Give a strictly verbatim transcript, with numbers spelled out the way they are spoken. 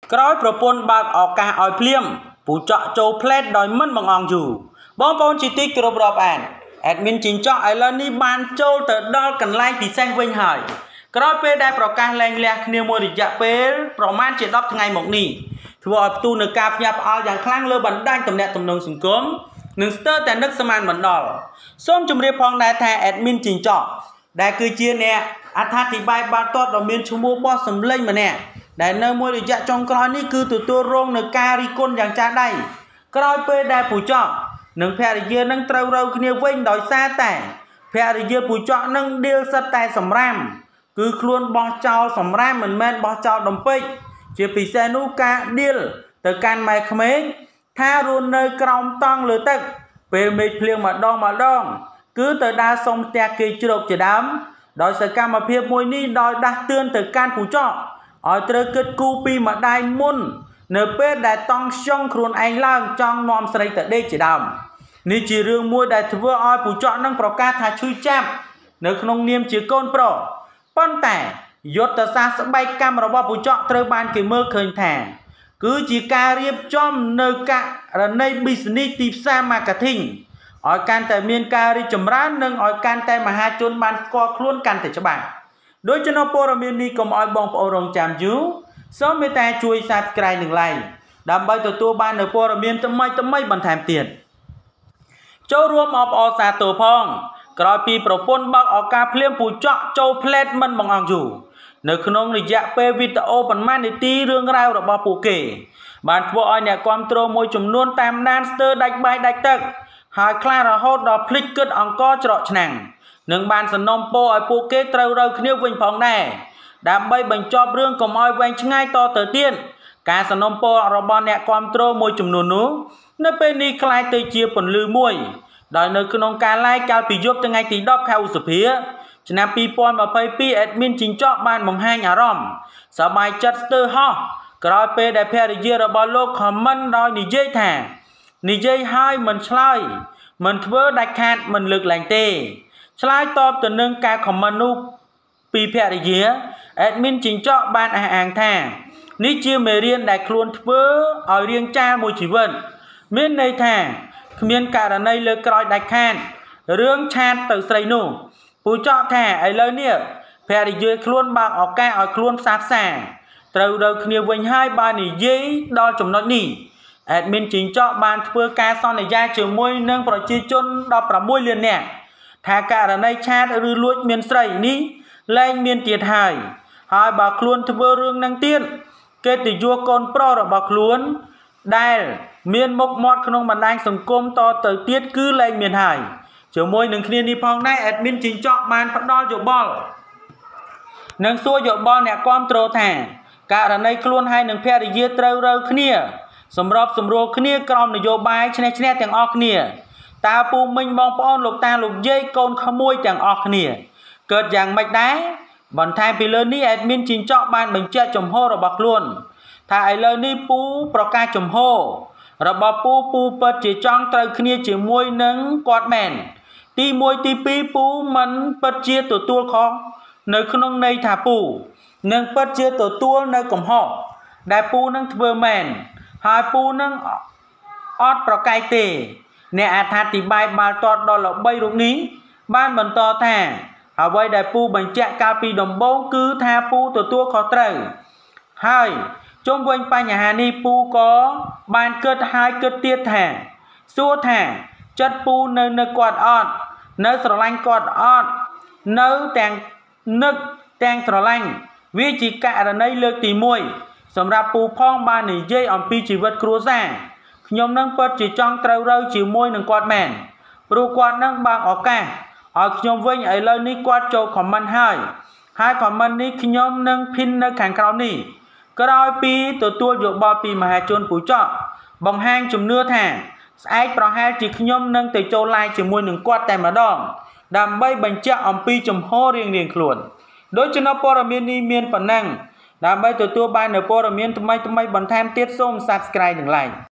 ក្រោយប្រពន្ធបើកឱកាសឲ្យភ្លាមពូចកចូលផ្លេតដោយមិនបង្អង់យូរបងប្អូនជាទីគោរពរាប់អាន admin ជីងចក់ឥឡូវនេះបានចូលទៅដល់កន្លែងពិសេសវិញហើយក្រោយពេលដែលប្រកាសលែងលះគ្នាមួយរយៈពេលប្រមាណជាដប់ថ្ងៃមកនេះធ្វើឲ្យផ្ទុះនៅការភ្ញាក់ផ្អើលយ៉ាងខ្លាំងលើបណ្ដាញទំនាក់ទំនងសង្គមនិងស្ទើរតែនឹកស្មានមិនដល់សូមជម្រាបផងដែរថា admin ជីងចក់ដែលគឺជាអ្នកអត្ថាធិប្បាយបាល់ទាត់ដ៏មានឈ្មោះបោះសម្លេងម្នាក់ដែលនៅមួយរយៈចុងក្រោយនេះគឺទទួលរងនឹងការរិះគន់យ៉ាងចាស់ដៃក្រោយពេលដែលពូចកនិងភរិយានឹងត្រូវរើគ្នាវិញដោយសារតែភរិយាពូចកនឹងដៀលសិតតែសម្រាមគឺខ្លួនបោះចោលសម្រាមមិនមែនបោះចោលដំពេចជាពិសេសនោះការដៀលទៅកាន់ម៉ែក្មេកថារស់នៅក្រោមតង់លើទឹកពេលមេឃភ្លៀងម្ដងម្ដងគឺទៅដើរសុំផ្ទះគេជ្រោកជាដើមដោយសកម្មភាពមួយនេះដោយដាស់តឿនទៅកាន់ពូចកឲ្យត្រូវគិតគូរពីម្ដាយមុននៅពេលដែលតង់ខ្យងខ្លួនឯងឡើងចង់នាំស្រីទៅដេកជាដើមនេះជារឿងមួយដែលធ្វើឲ្យពូចកនឹងប្រកាសថាឈឺចាប់នៅក្នុងនាមជាកូនប្រុសប៉ុន្តែយុទ្ធសាស្ត្រស្បែកកម្មរបស់ពូចកត្រូវបានគេមើលឃើញថាគឺជាការរៀបចំនៅករណី business ទីផ្សារ marketing ឲ្យកាន់តែមានការរីកចម្រើននិងឲ្យកាន់តែមហាជនបានស្គាល់ខ្លួនកាន់តែច្បាស់ដោយចំណុចព័ត៌មាននេះកុំឲ្យបងប្អូនរងចាំយូរសូមមេត្តាជួយ Subscribe និង Like ដើម្បីទទួលបាននូវព័ត៌មានថ្មីៗបន្ថែមទៀតចូលរួមអបអរសាទរផងក្រោយពីប្រពន្ធបើកឱកាសភ្លាមពូចកចូលផ្លេតមិនបង្អង់យូរនៅក្នុងរយៈពេលវីដេអូប៉ុន្មាននាទីរឿងរ៉ាវរបស់ពួកគេបានធ្វើឲ្យអ្នកគាំទ្រមួយចំនួនតាមដានស្ទើរដាច់បាយដាច់ទឹកហើយខ្លាចរហូតដល់ភ្លេចគិតអង្គច្រកឆ្នាំងនឹងបានសនំពោឲ្យពួកគេត្រូវរើគ្នាវិញផងដែរដើម្បីបញ្ចប់រឿងកុំឲ្យវែងឆ្ងាយតទៅទៀតការសនំពោរបស់អ្នកគាំទ្រមួយចំនួននោះនៅពេលនេះคล้ายទៅជាពន្លឺមួយដោយនៅក្នុងការ live កាលពីយប់ថ្ងៃទីដប់ខែឧសភាឆ្នាំពីរពាន់ម្ភៃពីរ admin ជីងចក់បានបង្ហាញអារម្មណ៍សប្បាយចិត្តស្ទើរហោះក្រោយពេលដែលភរិយារបស់លោក comment ដោយនិយាយថានិយាយហើយមិនឆ្លើយមិនធ្វើដាច់ខាតមិនលើកឡើងទេឆ្លើយតបទៅនឹងការ comment នោះពីភរិយា admin ជីងចក់បានអះអាងថានេះជាមេរៀនដែលខ្លួនធ្វើឲ្យរៀងចាលមួយជីវិតមានន័យថាគ្មានករណីលើក្រោយដាច់ខាតរឿងឆាតទៅស្រីនោះពូចកថាឥឡូវនេះភរិយាខ្លួនបើកឱកាសឲ្យខ្លួនផ្សះផ្សាត្រូវរើគ្នាវិញហើយបើនិយាយដល់ចំណុចនេះ admin ជីងចក់បានធ្វើការសន្យាជាមួយនឹងប្រជាជនដប់ប្រាំមួយលាននាក់ថាករណីឆាតឬលួចមានស្រីនេះលែងមានទៀតហើយហើយបើខ្លួនធ្វើរឿងនឹងទៀតកិត្តិយសកូនប្រុសរបស់ខ្លួនដែលមានមុខមាត់ក្នុងបណ្ដាញសង្គមតទៅទៀតគឺលែងមានហើយជាមួយនឹងគ្នានេះផងដែរ admin ជីងចក់បានផ្ដល់យោបល់និងសួរយោបល់អ្នកគាំទ្រថាករណីខ្លួនហើយនឹងភរិយាត្រូវរើគ្នាសម្របសម្រួលគ្នាក្រោមនយោបាយឈ្នះឈ្នះទាំងអស់គ្នាតើពូមិញបងប្អូនលោកតាលោកយាយកូនក្មួយទាំងអស់គ្នាកើតយ៉ាងម៉េចដែរបន្ថែមពីលើនេះ admin ជីងចក់បានបញ្ជាក់ចំហរបស់ខ្លួនថាឥឡូវនេះពូប្រកាសចំហរបស់ពូពូពិតជាចង់ត្រូវគ្នាជាមួយនឹងគាត់មែនទីមួយទីពីរពូមិនពិតជាទទួលខុសនៅក្នុងន័យថាពូនឹងពិតជាទទួលនៅកំហុសដែលពូនឹងធ្វើមែនហើយពូនឹងអត់ប្រកែកទេអ្នកអត្ថាធិប្បាយបាល់ទាត់ដ៏ល្បីរូបនេះបានបន្តថាអ្វីដែលពូបញ្ជាក់កាលពីដំបូងគឺថាពូទទួលខុសត្រូវហើយជុំវិញបញ្ហានេះពូក៏បានគិតហើយគិតទៀតថាសួរថាចិត្តពូនៅនឹកគាត់អត់នៅស្រឡាញ់គាត់អត់នៅទាំងនឹកទាំងស្រឡាញ់វាជាករណីលើកទីមួយសម្រាប់ពូផងបាននិយាយអំពីជីវិតគ្រួសារខ្ញុំនឹងពិតជាចង់ត្រូវរើជាមួយនឹងគាត់មែនព្រោះគាត់នឹងបើកឱកាសឲ្យខ្ញុំវិញឥឡូវនេះគាត់ចូល comment ហើយហើយ comment នេះខ្ញុំនឹងភិននៅខាងក្រោមនេះក្រោយពីទទួលយោបល់ពីមហាជនពូចកបង្ហាញជំនឿថាស្អែកប្រហែលជាខ្ញុំនឹងទៅចូល live ជាមួយនឹងគាត់តែម្ដងដើម្បីបញ្ជាក់អំពីចំហរៀងៗខ្លួនដោយចំណុចព័ត៌មាននេះមានប៉ុណ្ណឹងដើម្បីទទួលបាននូវព័ត៌មានថ្មីៗបន្ថែមទៀតសូម Subscribe និង Like